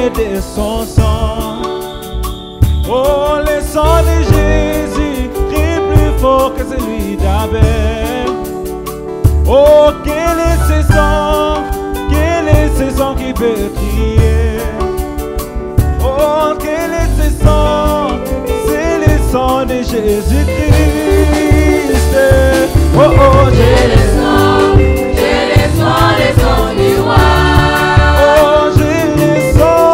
et de son sang. Oh, le sang de Jésus crie plus fort que celui d'Abel. Oh, quel est ce sang qui peut crier? Oh, quel est ce sang? C'est le sang de Jésus-Christ. Oh, oh, j'ai le sang du roi. Oh, j'ai le sang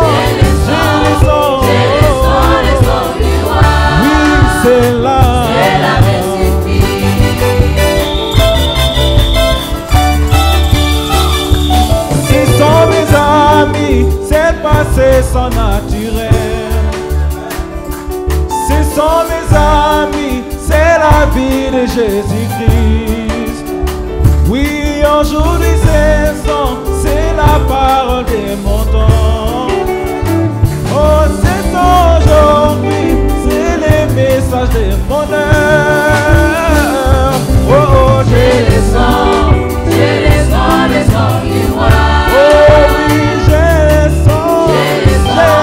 du roi. Oui, c'est là. C'est la récipe. Ce sont mes amis, c'est passé sans naturel. Ce sont mes amis, c'est la vie de Jésus-Christ. Oui, aujourd'hui c'est la parole de mon temps. Oh, c'est aujourd'hui, c'est le message de mon heure. Oh, oh, J'ai le sang du roi. Oh oui, j'ai le sang du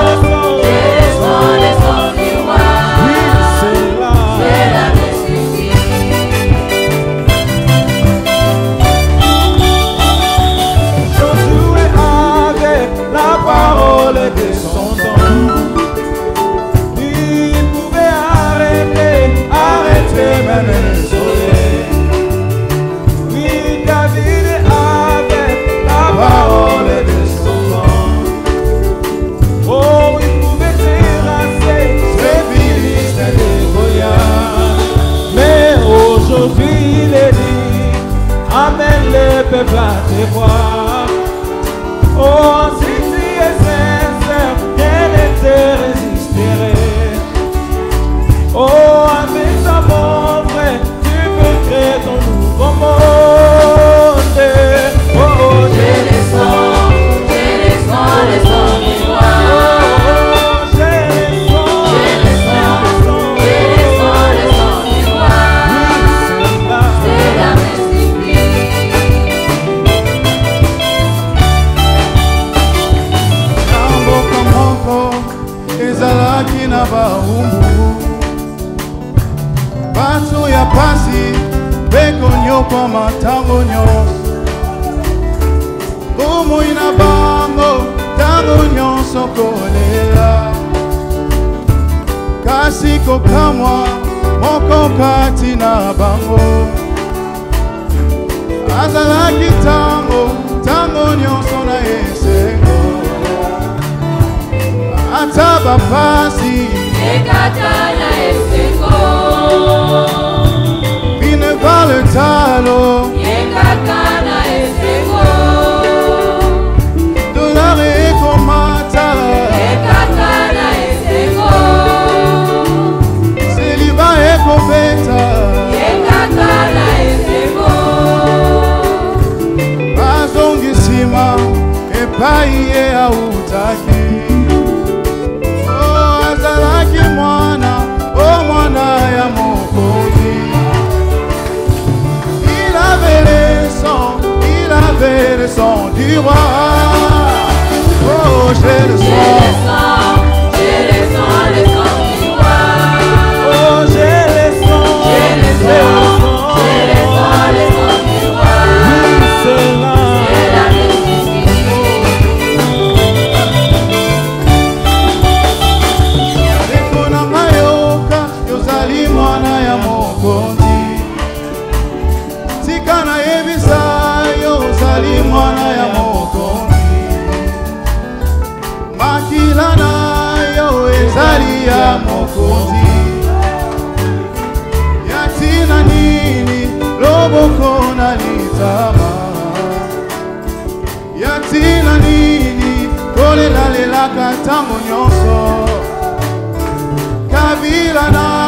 roi. Oui, c'est là. C'est la récipe. Josué avec la parole de son temps. Il pouvait arrêter même le soleil. Oui, David avec la parole de son temps. Oh, il pouvait terrasser ces Philistins de Goliath. Mais aujourd'hui, il est dit, amène le peuple à te voir. Oh, si tu es sincère, rien ne te résisterait. Oh, avec ta mon frère, tu peux créer ton nouveau monde. Oh, oh, J'ai le sang du roi. oh, j'ai le sang du roi. Oui, c'est là. C'est la récipe. Mboka moko ezalaki na baumbu bato ya pasi mpe konyokoma ntango nyonso bomoi na bango ntango nyonso kolela kasi kokamwa moko kati na bango azalaki ntango nyonso na esengo ata bapasi Ekatana esengo. bine vale talo Ekatana esengo. dolare ekomata Ekatana esengo. seliba ekobeta Ekatana esengo. bazongi nsima epai ye autaki azalaki mwana ya mokonzi. Il avait le sang du roi. Oh, j'ai le sang. J'ai le sang du roi. Oh, j'ai le sang du roi. Oui, c'est là. C'est la récipe. Ekona mayoka yozali mwana ya mokonzi. Tika na yebisa yozali mwana ya mokonzi. Makila na yo ezali ya mokonzi. Yatina nini loboko na litama. Yatina nini kolela lelaka ntango nyonso. Kabila na